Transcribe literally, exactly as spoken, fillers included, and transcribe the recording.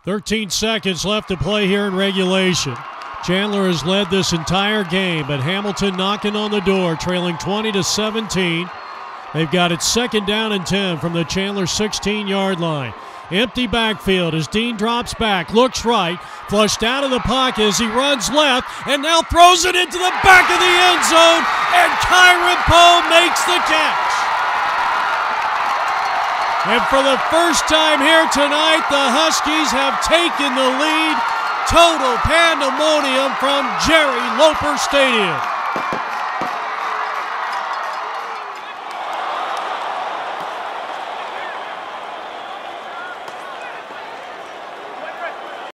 thirteen seconds left to play here in regulation. Chandler has led this entire game, but Hamilton knocking on the door, trailing twenty to seventeen. They've got it second down and ten from the Chandler sixteen-yard line. Empty backfield as Dean drops back, looks right, flushed out of the pocket as he runs left, and now throws it into the back of the end zone, and Kyren Poe makes the catch. And for the first time here tonight, the Huskies have taken the lead. Total pandemonium from Jerry Loper Stadium.